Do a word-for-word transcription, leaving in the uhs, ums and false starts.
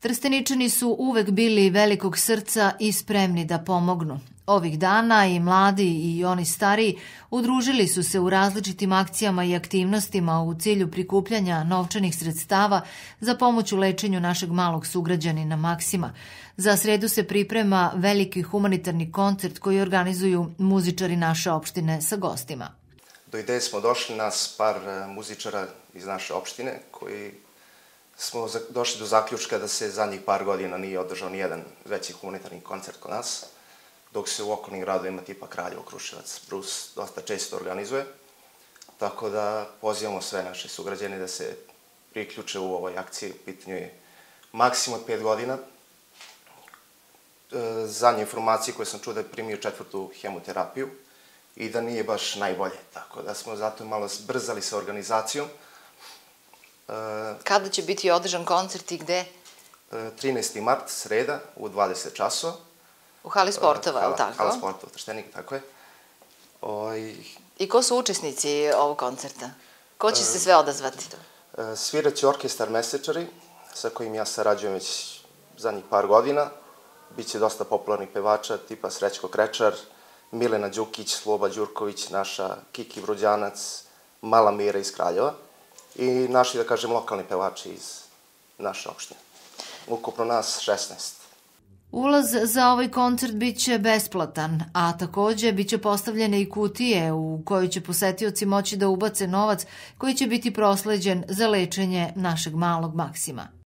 Trsteničani su uvek bili velikog srca i spremni da pomognu. Ovih dana i mladi i oni stariji udružili su se u različitim akcijama i aktivnostima u cilju prikupljanja novčanih sredstava za pomoć u lečenju našeg malog sugrađanina Maksima. Za sredu se priprema veliki humanitarni koncert koji organizuju muzičari naše opštine sa gostima. Do ideje smo došli nas par muzičara iz naše opštine koji smo došli do zaključka da se zadnjih par godina nije održao nijedan veći humanitarni koncert kod nas, dok se u okolnim gradovima tipa Kraljevo, Kruševac, Brus dosta često organizuje. Tako da pozivamo sve naše sugrađane da se priključe u ovoj akciji. U pitanju je maksimum od pet godina. Zadnje informacije koje sam čuo da je primio četvrtu hemoterapiju i da nije baš najbolje. Tako da smo zato malo zbrzali sa organizacijom. Kada će biti održan koncert i gde? trinaesti mart, sreda, u dvadeset časova. U hali sportova, je li tako? Hala sportova, Trstenik, tako je. I ko su učesnici ovog koncerta? Ko će se sve odazvati? Sviraće orkestar Mesečari, sa kojim ja sarađujem već zadnjih par godina. Biće dosta popularnih pevača, tipa Srećko Krečar, Milena Đukić, Sloba Đurković, naša Kiki Vruđanac, Mala Mira iz Kraljeva i naši, da kažem, lokalni pevači iz naše opštine. Ukupno nas šesnaest. Ulaz za ovaj koncert biće besplatan, a takođe biće postavljene i kutije u kojoj će posetioci moći da ubace novac koji će biti prosleđen za lečenje našeg malog Maksima.